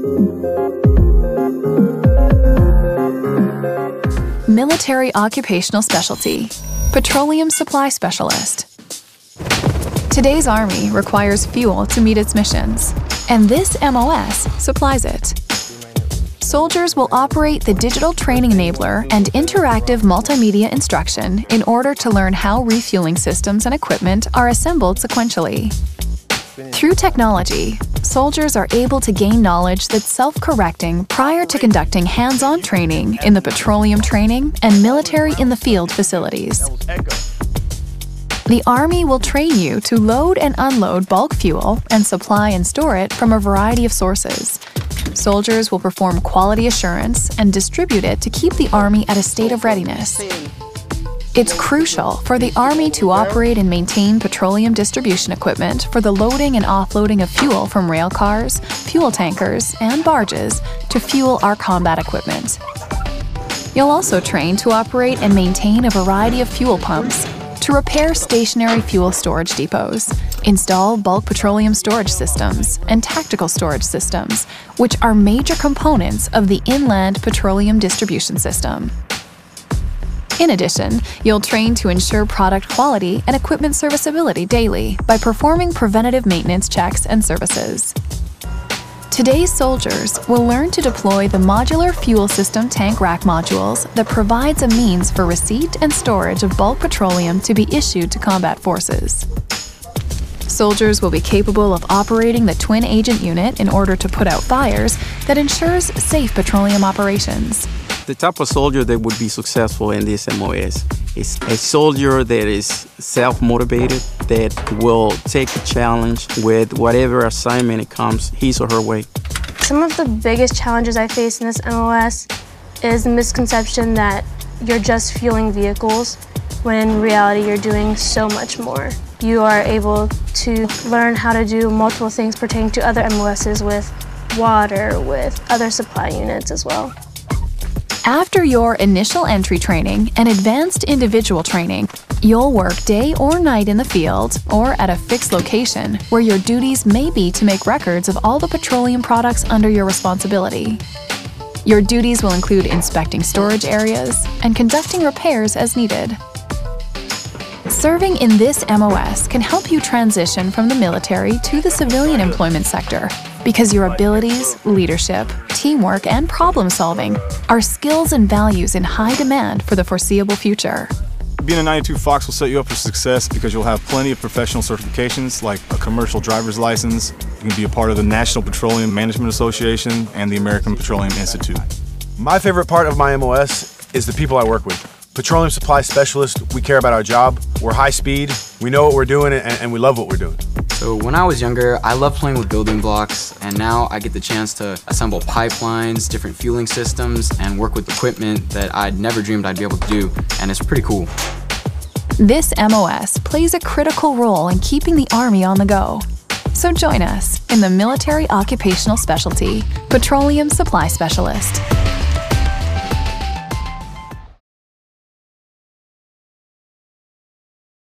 Military Occupational Specialty, Petroleum Supply Specialist. Today's Army requires fuel to meet its missions, and this MOS supplies it. Soldiers will operate the digital training enabler and interactive multimedia instruction in order to learn how refueling systems and equipment are assembled sequentially. Through technology, soldiers are able to gain knowledge that's self-correcting prior to conducting hands-on training in the petroleum training and military in the field facilities. The Army will train you to load and unload bulk fuel and supply and store it from a variety of sources. Soldiers will perform quality assurance and distribute it to keep the Army at a state of readiness. It's crucial for the Army to operate and maintain petroleum distribution equipment for the loading and offloading of fuel from rail cars, fuel tankers, and barges to fuel our combat equipment. You'll also train to operate and maintain a variety of fuel pumps, to repair stationary fuel storage depots, install bulk petroleum storage systems and tactical storage systems, which are major components of the inland petroleum distribution system. In addition, you'll train to ensure product quality and equipment serviceability daily by performing preventative maintenance checks and services. Today's soldiers will learn to deploy the modular fuel system tank rack modules that provides a means for receipt and storage of bulk petroleum to be issued to combat forces. Soldiers will be capable of operating the twin agent unit in order to put out fires that ensures safe petroleum operations. The type of soldier that would be successful in this MOS is a soldier that is self-motivated, that will take the challenge with whatever assignment it comes his or her way. Some of the biggest challenges I face in this MOS is the misconception that you're just fueling vehicles, when in reality you're doing so much more. You are able to learn how to do multiple things pertaining to other MOSs with water, with other supply units as well. After your initial entry training and advanced individual training, you'll work day or night in the field or at a fixed location where your duties may be to make records of all the petroleum products under your responsibility. Your duties will include inspecting storage areas and conducting repairs as needed. Serving in this MOS can help you transition from the military to the civilian employment sector because your abilities, leadership, teamwork, and problem-solving are skills and values in high demand for the foreseeable future. Being a 92 Fox will set you up for success because you'll have plenty of professional certifications like a commercial driver's license. You can be a part of the National Petroleum Management Association and the American Petroleum Institute. My favorite part of my MOS is the people I work with. Petroleum Supply Specialist, we care about our job, we're high speed, we know what we're doing, and we love what we're doing. So when I was younger, I loved playing with building blocks, and now I get the chance to assemble pipelines, different fueling systems, and work with equipment that I'd never dreamed I'd be able to do, and it's pretty cool. This MOS plays a critical role in keeping the Army on the go. So join us in the Military Occupational Specialty, Petroleum Supply Specialist.